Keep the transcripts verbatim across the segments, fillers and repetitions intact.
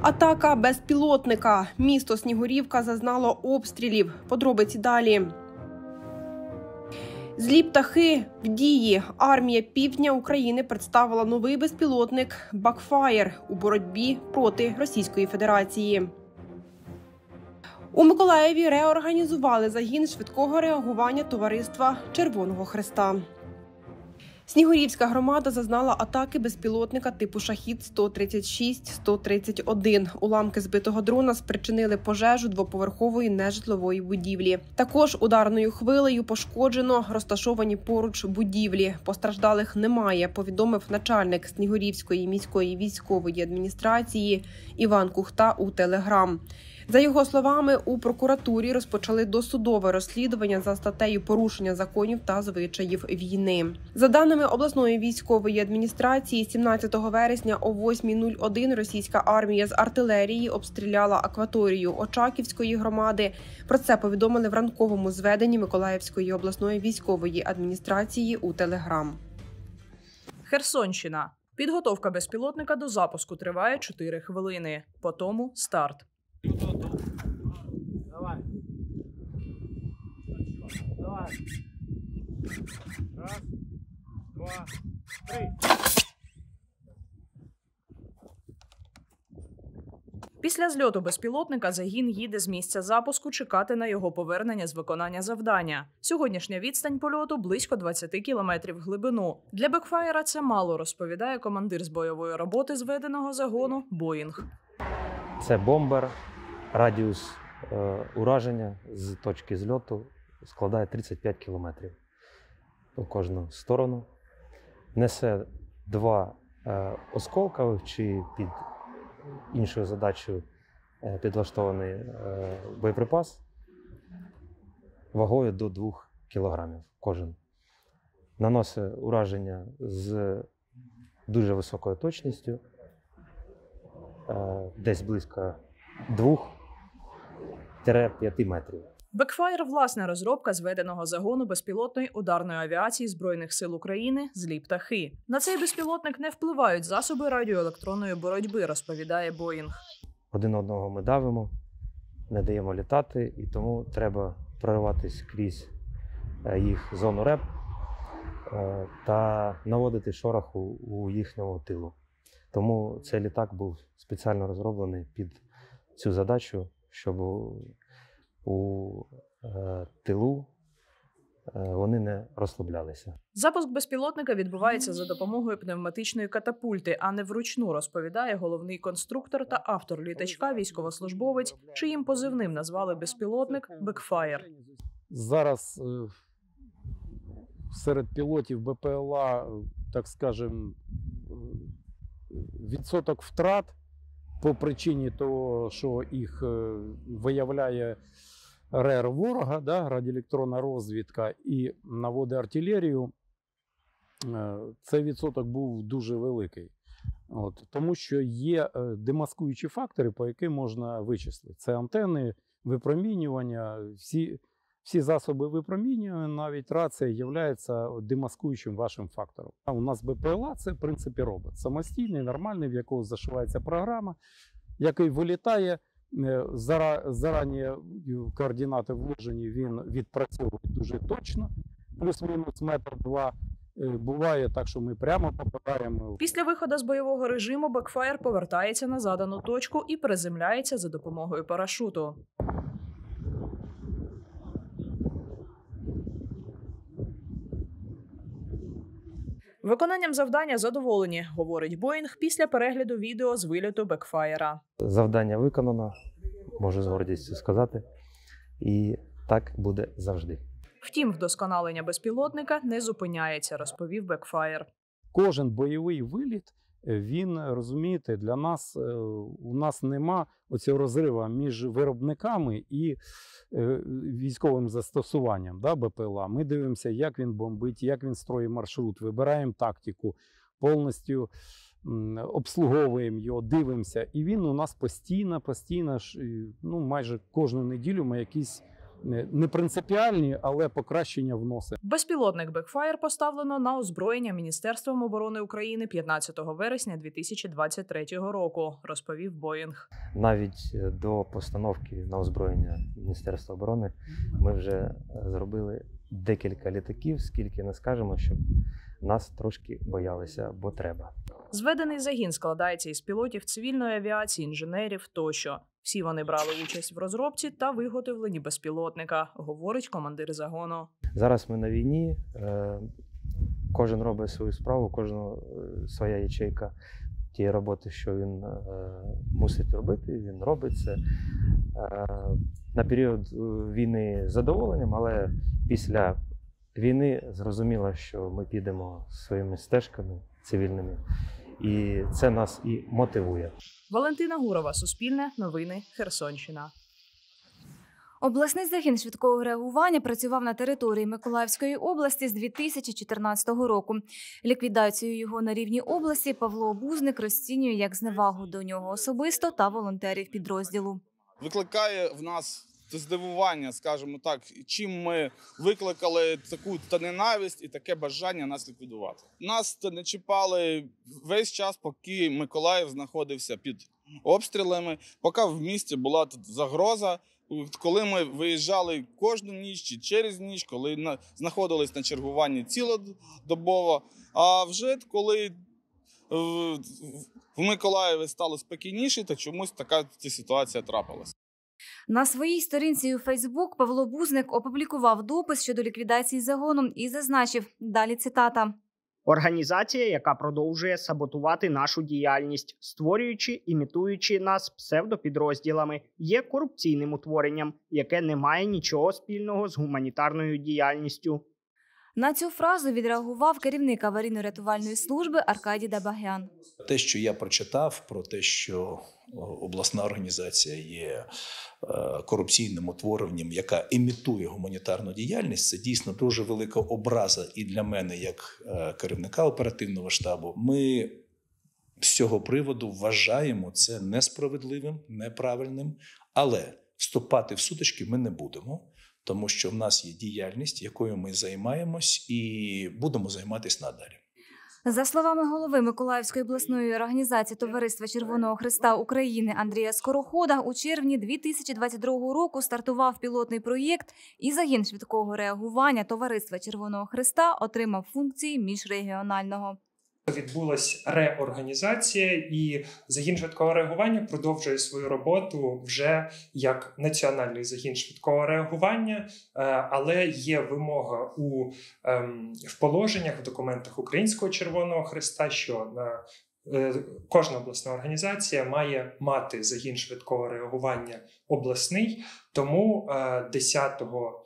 Атака безпілотника. Місто Снігурівка зазнало обстрілів. Подробиці далі. Злі птахи в дії. Армія Півдня України представила новий безпілотник «Бакфаєр» у боротьбі проти Російської Федерації. У Миколаєві реорганізували загін швидкого реагування товариства Червоного Хреста. Снігурівська громада зазнала атаки безпілотника типу «Шахід» сто тридцять шість сто тридцять один. Уламки збитого дрона спричинили пожежу двоповерхової нежитлової будівлі. Також ударною хвилею пошкоджено розташовані поруч будівлі. Постраждалих немає, повідомив начальник Снігурівської міської військової адміністрації Іван Кухта у Телеграм. За його словами, у прокуратурі розпочали досудове розслідування за статтею «Порушення законів та звичаїв війни». За даними обласної військової адміністрації, сімнадцятого вересня о восьмій нуль один російська армія з артилерії обстріляла акваторію Очаківської громади. Про це повідомили в ранковому зведенні Миколаївської обласної військової адміністрації у Телеграм. Херсонщина. Підготовка безпілотника до запуску триває чотири хвилини. Потому старт. Давай. Давай. Раз, два, три. Після зльоту безпілотника загін їде з місця запуску чекати на його повернення з виконання завдання. Сьогоднішня відстань польоту – близько двадцять кілометрів в глибину. Для «Бакфаєра» це мало, розповідає командир з бойової роботи зведеного загону «Боїнг». Це бомбер. Радіус е, ураження з точки зльоту складає тридцять п'ять кілометрів у кожну сторону. Несе два е, осколкових чи під іншою задачею е, підлаштований е, боєприпас вагою до двох кілограмів кожен. Наносить ураження з дуже високою точністю, е, десь близько двох-п'яти метрів. «Бакфаєр» – власна розробка зведеного загону безпілотної ударної авіації Збройних сил України «Злі птахи». На цей безпілотник не впливають засоби радіоелектронної боротьби, розповідає Боїнг. Один одного ми давимо, не даємо літати, і тому треба прориватись крізь їх зону РЕП та наводити шороху у їхньому тилу. Тому цей літак був спеціально розроблений під цю задачу, щоб у, у е, тилу е, вони не розслаблялися. Запуск безпілотника відбувається за допомогою пневматичної катапульти, а не вручну, розповідає головний конструктор та автор літачка, військовослужбовець, чиїм позивним назвали безпілотник «Бакфаєр». Зараз е, серед пілотів БПЛА, так скажемо, відсоток втрат по причині того, що їх виявляє РЕР ворога, да, радіоелектронна розвідка, і наводить артилерію, цей відсоток був дуже великий. От, тому що є демаскуючі фактори, по яким можна вичислити. Це антени, випромінювання, всі, всі засоби випромінювання, навіть рація є демаскуючим вашим фактором. А у нас БПЛА – це, в принципі, робот. Самостійний, нормальний, в якого зашивається програма, який вилітає, зарані координати вложені, він відпрацьовує дуже точно, плюс-мінус метр-два. Буває так, що ми прямо попадаємо. Після виходу з бойового режиму «Бакфаєр» повертається на задану точку і приземляється за допомогою парашуту. Виконанням завдання задоволені, говорить Боїнг після перегляду відео з вильоту «Бакфаєра». Завдання виконано, можу з гордістю сказати, і так буде завжди. Втім, вдосконалення безпілотника не зупиняється, розповів «Бакфаєр». Кожен бойовий виліт, він, розумієте, для нас, у нас нема оцього розриву між виробниками і військовим застосуванням, да, БПЛА. Ми дивимося, як він бомбить, як він строїть маршрут, вибираємо тактику, повністю обслуговуємо його, дивимося. І він у нас постійно, постійно, ну майже кожну неділю ми якісь не принципіальні, але покращення вносить. Безпілотник Backfire поставлено на озброєння Міністерством оборони України п'ятнадцятого вересня дві тисячі двадцять третього року, розповів Боїнг. Навіть до постановки на озброєння Міністерства оборони ми вже зробили декілька літаків, скільки не скажемо, щоб нас трошки боялися, бо треба. Зведений загін складається із пілотів цивільної авіації, інженерів тощо. Всі вони брали участь в розробці та виготовленні безпілотника, говорить командир загону. Зараз ми на війні, кожен робить свою справу, кожна своя ячейка тієї роботи, що він мусить робити, він робить це. На період війни з задоволенням, але після війни зрозуміло, що ми підемо своїми стежками цивільними, і це нас і мотивує. Валентина Гурова, Суспільне, Новини, Херсонщина. Обласний загін швидкого реагування працював на території Миколаївської області з дві тисячі чотирнадцятого року. Ліквідацію його на рівні області Павло Бузник розцінює як зневагу до нього особисто та волонтерів підрозділу. Викликає в нас здивування, скажімо так, чим ми викликали таку та ненависть і таке бажання нас ліквідувати. Нас не чіпали весь час, поки Миколаїв знаходився під обстрілами, поки в місті була тут загроза. Коли ми виїжджали кожну ніч чи через ніч, коли на, знаходились на чергуванні цілодобово, а вже коли в, в Миколаєві стало спокійніше, то чомусь така ця ситуація трапилась. На своїй сторінці у Фейсбук Павло Бузник опублікував допис щодо ліквідації загону і зазначив, далі цитата. Організація, яка продовжує саботувати нашу діяльність, створюючи, імітуючи нас псевдопідрозділами, є корупційним утворенням, яке не має нічого спільного з гуманітарною діяльністю. На цю фразу відреагував керівник аварійно-рятувальної служби Аркадій Дабагян. Те, що я прочитав про те, що обласна організація є корупційним утворенням, яка імітує гуманітарну діяльність, це дійсно дуже велика образа і для мене, як керівника оперативного штабу. Ми з цього приводу вважаємо це несправедливим, неправильним, але вступати в сутички ми не будемо. Тому що в нас є діяльність, якою ми займаємось і будемо займатися надалі. За словами голови Миколаївської обласної організації Товариства Червоного Хреста України Андрія Скорохода, у червні дві тисячі двадцять другого року стартував пілотний проєкт і загін швидкого реагування Товариства Червоного Хреста отримав функції міжрегіонального. Відбулася реорганізація, і загін швидкого реагування продовжує свою роботу вже як національний загін швидкого реагування, але є вимога у, в положеннях, в документах Українського Червоного Хреста, що на кожна обласна організація має мати загін швидкого реагування обласний, тому десятого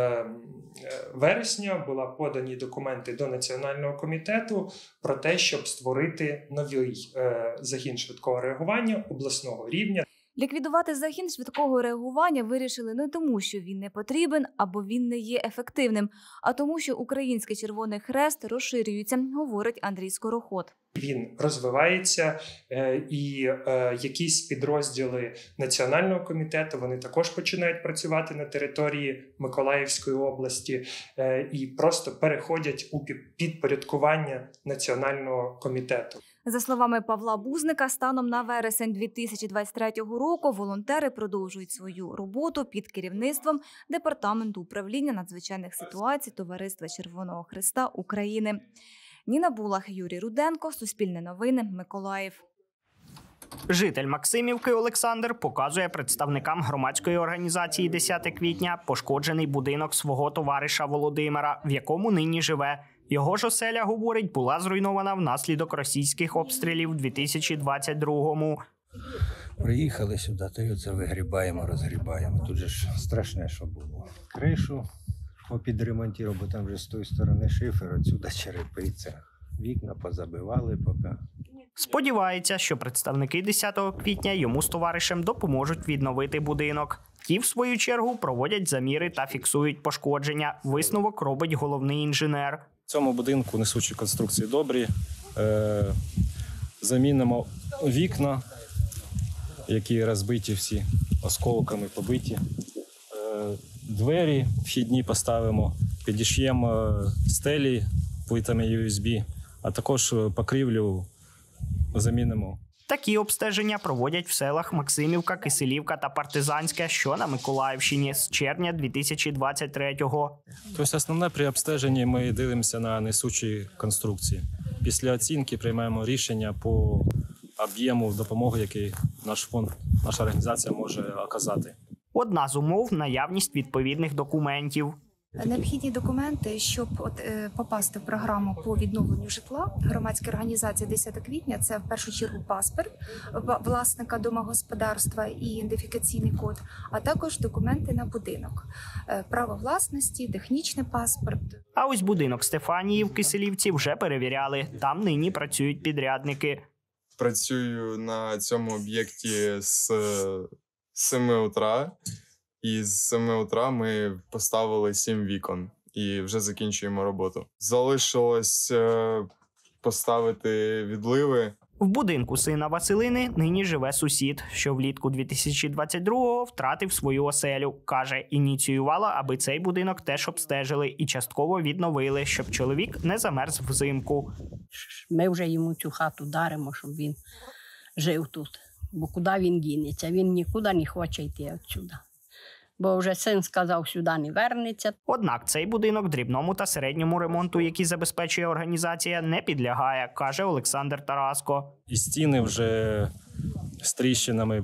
вересня були подані документи до Національного комітету про те, щоб створити новий загін швидкого реагування обласного рівня. Ліквідувати загін швидкого реагування вирішили не тому, що він не потрібен або він не є ефективним, а тому, що Український Червоний Хрест розширюється, говорить Андрій Скороход. Він розвивається, і якісь підрозділи Національного комітету, вони також починають працювати на території Миколаївської області і просто переходять у підпорядкування Національного комітету. За словами Павла Бузника, станом на вересень дві тисячі двадцять третього року волонтери продовжують свою роботу під керівництвом Департаменту управління надзвичайних ситуацій Товариства Червоного Хреста України. Ніна Булах, Юрій Руденко, Суспільне новини, Миколаїв. Житель Максимівки Олександр показує представникам громадської організації «десяте квітня» пошкоджений будинок свого товариша Володимира, в якому нині живе. Його ж оселя, говорить, була зруйнована внаслідок російських обстрілів у дві тисячі двадцять другому. Приїхали сюди, то й оце вигрібаємо, розгрібаємо. Тут же ж страшне, що було. Кришу попідремонтував, бо там вже з тої сторони шифер, отсюди черепиця. Вікна позабивали поки. Сподівається, що представники десятого квітня йому з товаришем допоможуть відновити будинок. Ті, в свою чергу, проводять заміри та фіксують пошкодження. Висновок робить головний інженер. В цьому будинку несучі конструкції добрі. Е, замінимо вікна, які розбиті всі, осколками побиті. Е, двері вхідні поставимо, підіш'ємо стелі плитами ю ес бі, а також покрівлю замінимо. Такі обстеження проводять в селах Максимівка, Киселівка та Партизанське, що на Миколаївщині з червня дві тисячі двадцять третього. Тобто основне при обстеженні ми дивимося на несучі конструкції. Після оцінки приймаємо рішення по об'єму допомоги, який наш фонд, наша організація може оказати. Одна з умов – наявність відповідних документів. Необхідні документи, щоб от, е, попасти в програму по відновленню житла. Громадська організація десяте квітня – це в першу чергу паспорт власника домогосподарства і ідентифікаційний код, а також документи на будинок, е, право власності, технічний паспорт. А ось будинок Стефанії в Киселівці вже перевіряли. Там нині працюють підрядники. Працюю на цьому об'єкті з семи утра. І з семи утра ми поставили сім вікон і вже закінчуємо роботу. Залишилось поставити відливи. В будинку сина Василини нині живе сусід, що влітку дві тисячі двадцять другого втратив свою оселю. Каже, ініціювала, аби цей будинок теж обстежили і частково відновили, щоб чоловік не замерз взимку. Ми вже йому цю хату даримо, щоб він жив тут. Бо куди він дінеться? Він нікуди не хоче йти відсюди. Бо вже син сказав, сюди не вернеться. Однак цей будинок дрібному та середньому ремонту, який забезпечує організація, не підлягає, каже Олександр Тараско. І стіни вже з тріщинами,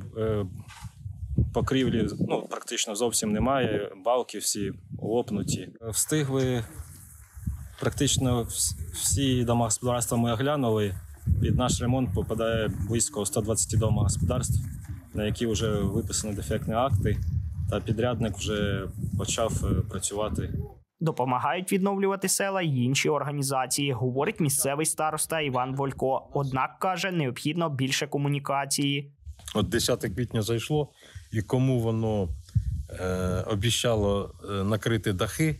покрівлі ну, практично зовсім немає, балки всі лопнуті. Встигли практично всі домогосподарства ми оглянули. Під наш ремонт попадає близько сто двадцять домогосподарств, на які вже виписані дефектні акти. Та підрядник вже почав працювати. Допомагають відновлювати села й інші організації, говорить місцевий староста Іван Волько. Однак, каже, необхідно більше комунікації. От десяте квітня зайшло, і кому воно е, обіцяло е, накрити дахи,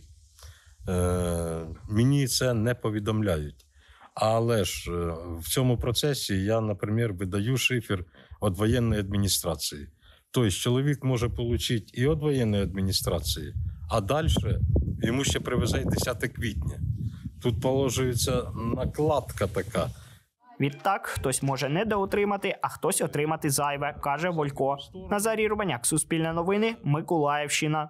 е, мені це не повідомляють. Але ж е, в цьому процесі я, наприклад, видаю шифер від воєнної адміністрації. Тобто чоловік може отримати і від воєнної адміністрації, а далі йому ще привезе десяте квітня. Тут положується накладка така. Відтак, хтось може недоотримати, а хтось отримати зайве, каже Волько. Назарій Рубаняк, Суспільне новини, Миколаївщина.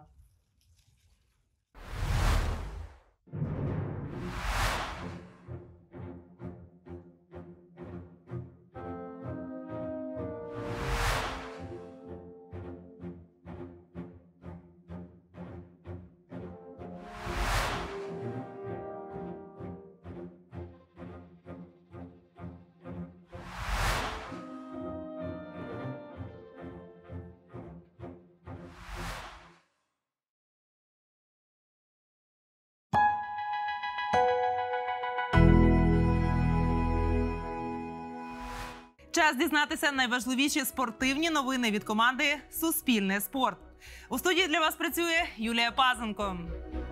Час дізнатися найважливіші спортивні новини від команди «Суспільне спорт». У студії для вас працює Юлія Пазенко.